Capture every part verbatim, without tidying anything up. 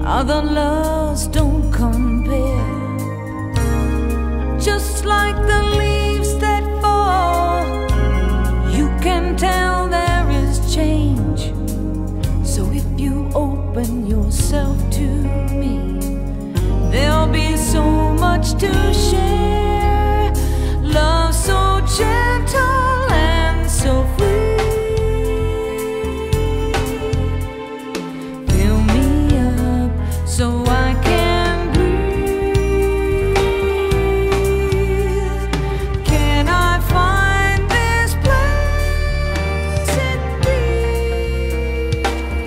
Other loves don't compare. Just like the leaves that fall, you can tell there is change. So if you open yourself to me, there'll be so much to share. Love so gentle and so free. Fill me up so I can breathe. Can I find this place in me?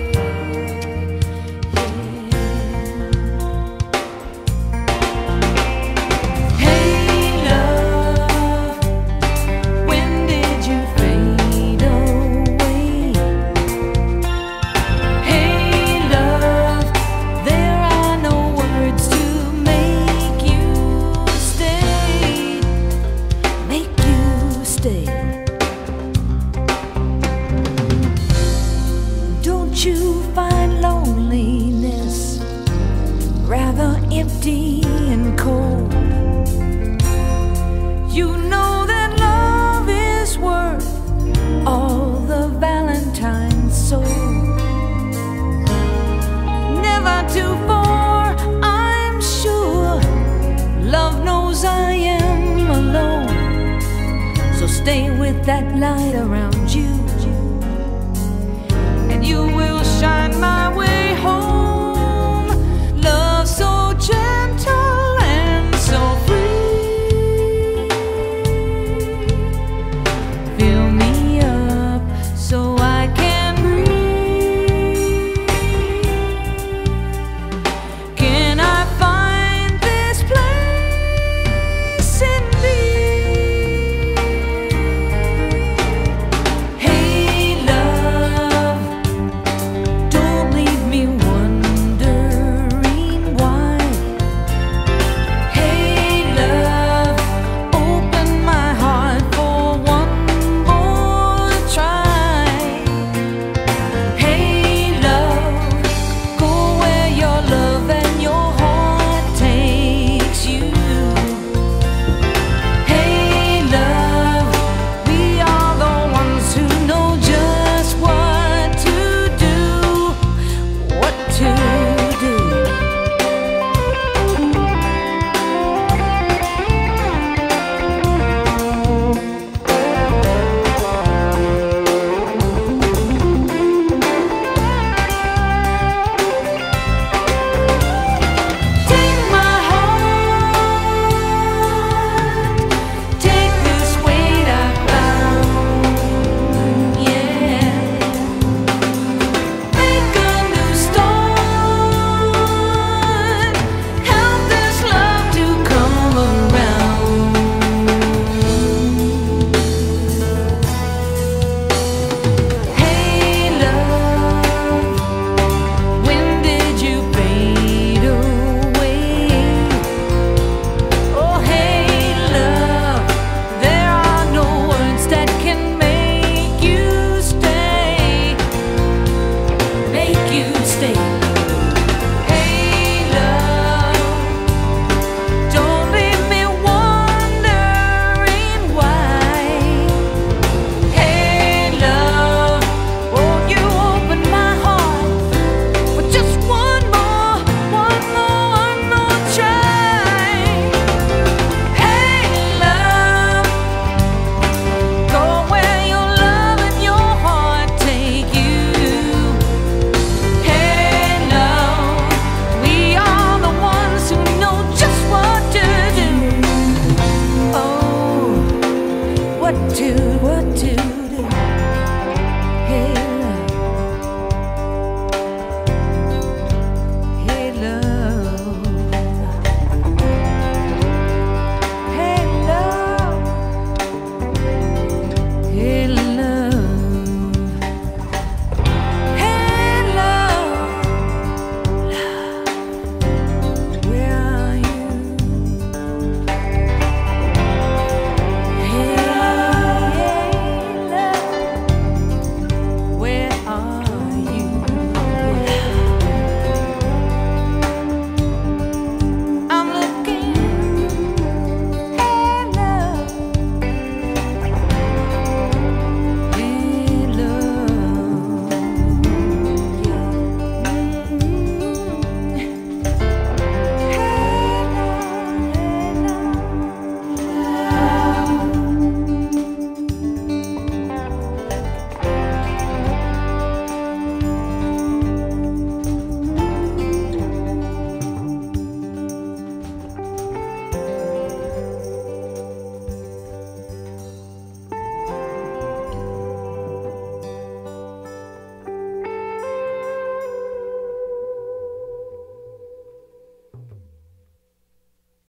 Yeah. Hey love, when did you fade away? Hey love, there are no words to make you stay, make you stay. Don't you find loneliness rather empty and cold? You know that love is worth all the Valentine's sold. Never too far, I'm sure. Love knows I am alone. So stay with that light around you, and you will shine my way.